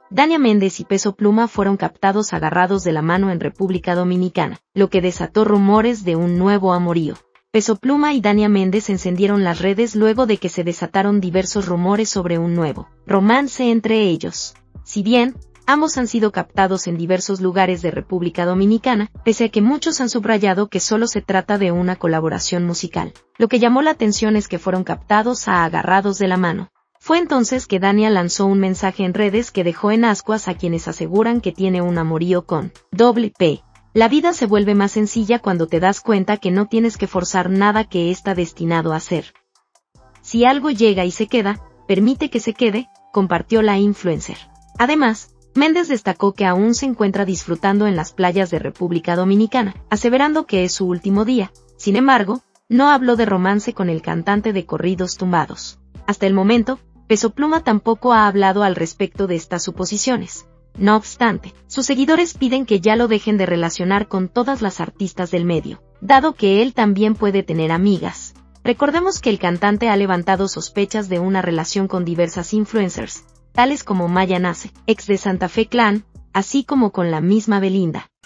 Dania Méndez y Peso Pluma fueron captados agarrados de la mano en República Dominicana, lo que desató rumores de un nuevo amorío. Peso Pluma y Dania Méndez encendieron las redes luego de que se desataron diversos rumores sobre un nuevo romance entre ellos. Si bien ambos han sido captados en diversos lugares de República Dominicana, pese a que muchos han subrayado que solo se trata de una colaboración musical. Lo que llamó la atención es que fueron captados agarrados de la mano. Fue entonces que Dania lanzó un mensaje en redes que dejó en ascuas a quienes aseguran que tiene un amorío con P. La vida se vuelve más sencilla cuando te das cuenta que no tienes que forzar nada que está destinado a ser. Si algo llega y se queda, permite que se quede, compartió la influencer. Además, Méndez destacó que aún se encuentra disfrutando en las playas de República Dominicana, aseverando que es su último día. Sin embargo, no habló de romance con el cantante de corridos tumbados. Hasta el momento, Peso Pluma tampoco ha hablado al respecto de estas suposiciones. No obstante, sus seguidores piden que ya lo dejen de relacionar con todas las artistas del medio, dado que él también puede tener amigas. Recordemos que el cantante ha levantado sospechas de una relación con diversas influencers, tales como Maya Nace, ex de Santa Fe Clan, así como con la misma Belinda.